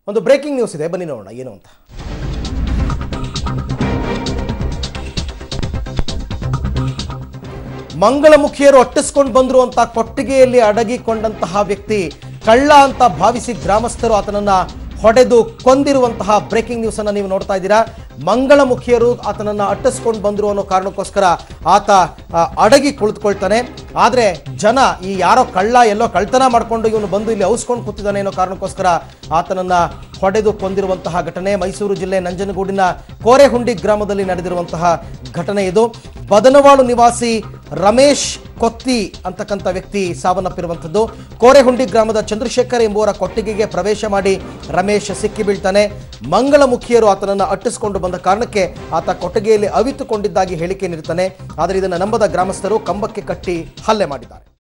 ಒಂದು breaking news ಇದೆ, ಬನ್ನಿ ನೋಡೋಣ ಏನು ಅಂತ. ಮಂಗಳಮುಖಿಯರು ಅಟ್ಟಿಸ್ಕೊಂಡು ಬಂದ್ರು ಅಂತ ಕೊಟ್ಟಿಗೆಯಲ್ಲಿ ಅಡಗಿಕೊಂಡಂತಹ ವ್ಯಕ್ತಿ ಕಳ್ಳ ಅಂತ ಭಾವಿಸಿ ಗ್ರಾಮಸ್ಥರು ಆತನನ್ನ ಹೊಡೆದು ಕೊಂದಿರುವಂತಹ ಬ್ರೇಕಿಂಗ್ ನ್ಯೂಸ್ ಅನ್ನು ನೀವು ನೋಡ್ತಾ ಇದ್ದೀರಾ. ಮಂಗಳಮುಖಿಯರು ಆತನನ್ನ ಅಟ್ಟಿಸ್ಕೊಂಡು ಬಂದ್ರು ಅನ್ನೋ ಕಾರಣಕ್ಕೋಸ್ಕರ ಆತ ಅಡಗಿ ಕುಳಿತುಕೊಳ್ತಾನೆ. ಆದರೆ ಜನ ಈ ಯಾರೋ ಕಳ್ಳ ಎಲ್ಲೋ ಕಳ್ತನ ಮಾಡಿಕೊಂಡು ಇವನು ಬಂದು ಇಲ್ಲಿ ಔಸ್ಕೊಂಡು ಕೂತಿದ್ದಾನೆ ಅನ್ನೋ ಕಾರಣಕ್ಕೋಸ್ಕರ ಆತನನ್ನ ಹೊಡೆದು ಕೊಂದಿರುವಂತಹ ಘಟನೆ ಮೈಸೂರು ಜಿಲ್ಲೆ ನಂಜನಗೂಡಿನ ಕೋರೆಹುಂಡಿ ಗ್ರಾಮದಲ್ಲಿ ನಡೆದಿರುವಂತಹ ಘಟನೆ ಇದು. ಬದನವಾಳು ನಿವಾಸಿ ರಮೇಶ್ ಕೊತ್ತಿ ಅಂತಕ್ಕಂಥ ವ್ಯಕ್ತಿ ಸಾವನ್ನಪ್ಪಿರುವಂಥದ್ದು. ಕೋರೆಹುಂಡಿ ಗ್ರಾಮದ ಚಂದ್ರಶೇಖರ್ ಎಂಬುವರ ಕೊಟ್ಟಿಗೆಗೆ ಪ್ರವೇಶ ಮಾಡಿ ರಮೇಶ್ ಸಿಕ್ಕಿ ಬೀಳ್ತಾನೆ. ಮಂಗಳಮುಖಿಯರು ಆತನನ್ನು ಅಟ್ಟಿಸಿಕೊಂಡು ಬಂದ ಕಾರಣಕ್ಕೆ ಆತ ಕೊಟ್ಟಿಗೆಯಲ್ಲಿ ಅವಿತುಕೊಂಡಿದ್ದಾಗಿ ಹೇಳಿಕೆ ನೀಡುತ್ತಾನೆ. ಆದರೆ ಇದನ್ನು ನಂಬದ ಗ್ರಾಮಸ್ಥರು ಕಂಬಕ್ಕೆ ಕಟ್ಟಿ ಹಲ್ಲೆ ಮಾಡಿದ್ದಾರೆ.